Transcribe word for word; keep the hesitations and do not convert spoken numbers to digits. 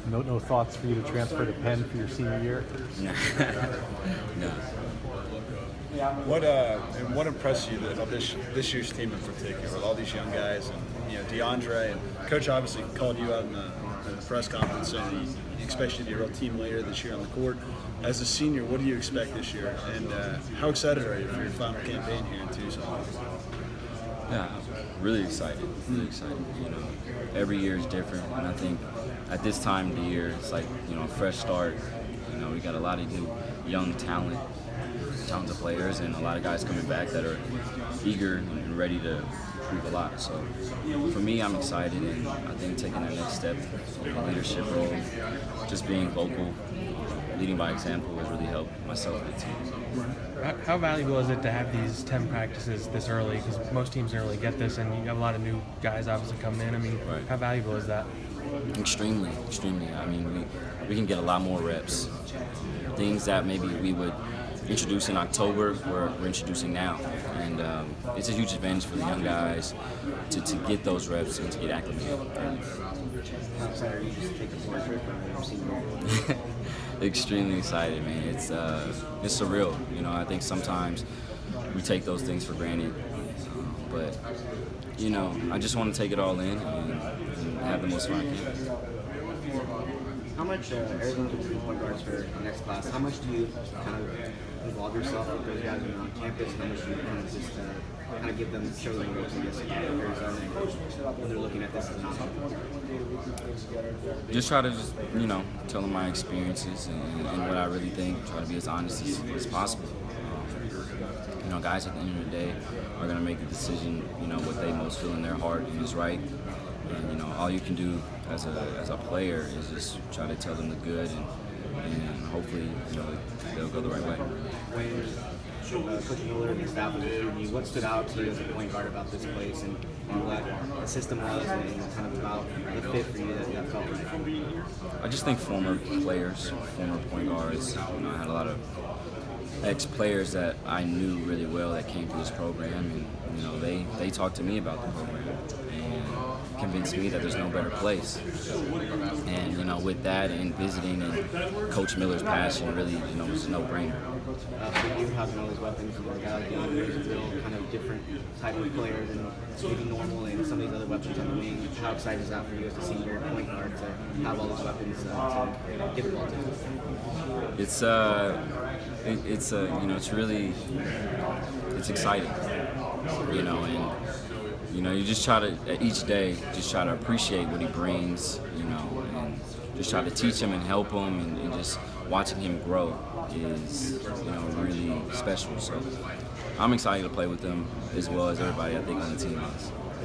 No, no thoughts for you to transfer to Penn for your senior year? No. No. What uh, and what impressed you about this this year's team in particular, with all these young guys, and you know DeAndre and Coach obviously called you out in the, in the press conference saying he, he expects you to be a real team leader this year on the court. As a senior, what do you expect this year, and uh, how excited are you for your final campaign here in Tucson? Yeah, really excited. Really excited. You know, every year is different, and I think at this time of the year, it's like you know a fresh start. You know, we got a lot of new young talent. Tons of players and a lot of guys coming back that are eager and ready to prove a lot. So for me, I'm excited, and I think taking that next step in a leadership role, just being vocal, leading by example will really help myself and the team. How valuable is it to have these ten practices this early? Because most teams don't really get this, and you have a lot of new guys obviously coming in. I mean, right. How valuable is that? Extremely, extremely. I mean, we, we can get a lot more reps. Things that maybe we would introduce in October, we're, we're introducing now. And um, it's a huge advantage for the young guys to, to get those reps and to get acclimated. Extremely excited, man. It's, uh, it's surreal. You know, I think sometimes we take those things for granted. But, you know, I just want to take it all in and, and have the most fun I can. How much, uh, Arizona point guards for the next class, how much do you kind of involve yourself with those guys on campus, and how much do you kind of just uh, kind of give them, show them ropes, I guess, about Arizona when they're looking at this as an option? Just try to just, you know, tell them my experiences and, and what I really think, try to be as honest as, as possible. Um, you know, guys at the end of the day are going to make the decision, you know, what they most feel in their heart and is right. And, you know, all you can do as a, as a player is just try to tell them the good, and, and hopefully, you know, they'll go the right way. When uh, Coach Miller and the staff was with you, what stood out to you as a point guard about this place, and, and what the system was, and kind of about the fit for you that, that felt right? I just think former players, former point guards, you know, I had a lot of ex-players that I knew really well that came through this program, and, you know, they, they talked to me about the program and convinced me that there's no better place. And, you know, with that and visiting and Coach Miller's passion, really, you know, was a no-brainer. Uh, for you, having all these weapons, and a guy like DeAndre is a real kind of different type of player than maybe normal, and some of these other weapons on the wing. How excited is that for you as a senior point guard to have all these weapons uh, to give the ball to? It's uh, it, it's uh, you know, it's really, it's exciting, you know, and you know, you just try to each day just try to appreciate what he brings, you know, and just try to teach him and help him, and, and just watching him grow is, you know, really special. So I'm excited to play with them as well as everybody I think on the team is.